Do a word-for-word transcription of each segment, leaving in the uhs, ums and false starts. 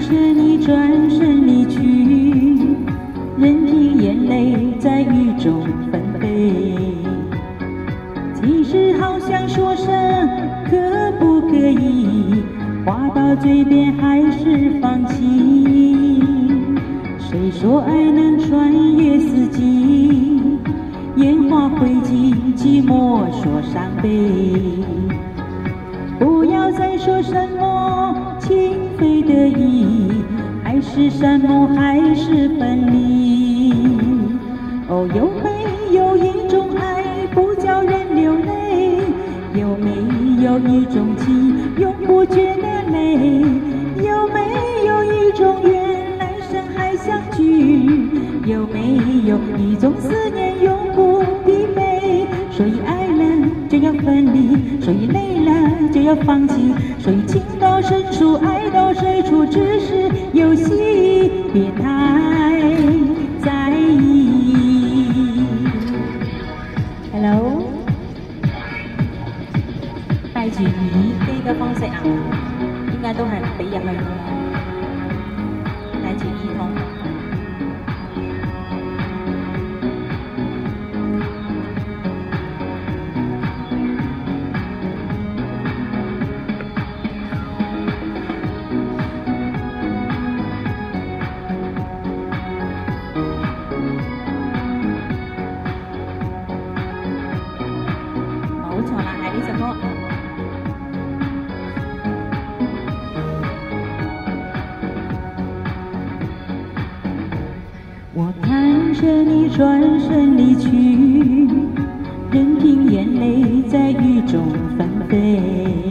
着你转身离去，任凭眼泪在雨中纷飞。其实好想说声可不可以，话到嘴边还是放弃。谁说爱能穿越四季？烟花灰烬，寂寞说伤悲。不要再说什么情非得已，还是山盟，还是分离。哦，有没有一种爱不叫人流泪？有没有一种情永不觉得累？有没有一种缘来生还相聚？有没有一种思念永不疲惫？所以爱了就要分离，所以累了就要放弃，所以情到深处爱到水处只是游戏，别太在意。 Hello， 帶住耳機嘅方式啊，應該都係唔俾入去嘅，帶住耳筒。 冇錯啦，係呢首歌。我看着你轉身離去，任憑眼淚在雨中紛飛。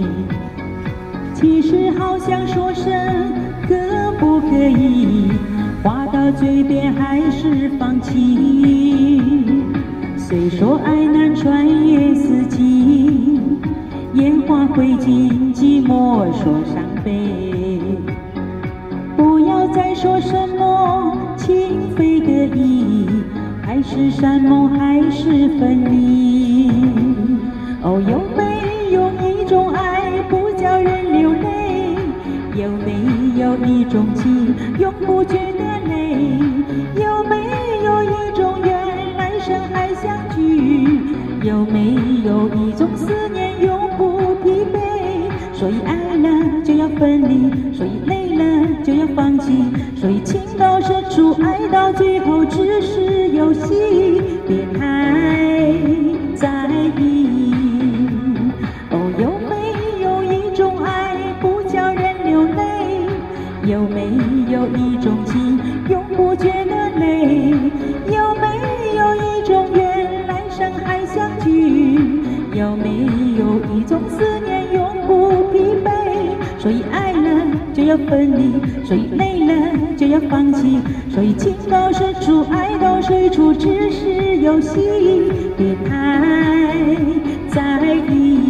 其實好想說聲可不可以，話到嘴邊還是放棄。 雖說愛難穿越四季，煙花灰烬，寂寞說傷悲。不要再說什麼情非得已，還是山盟，還是分離。哦，有沒有一種愛不叫人流淚？有沒有一種情永不覺得累？有沒有一種緣？ 還相聚，有沒有一種思念永不疲憊？所以愛了就要分離，所以累了就要放棄，所以情到深處愛到最後只是遊戲，別太在意。哦，有沒有一種愛不叫人流淚？有沒有一種情永不覺得累？有沒有一種緣來生還相聚？有沒有一種思念永不疲憊？所以愛了就要分離，所以累了就要放棄，所以情到深處愛到水處只是遊戲，別太在意。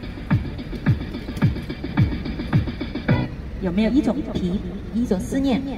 有沒有一種疲，一種思念？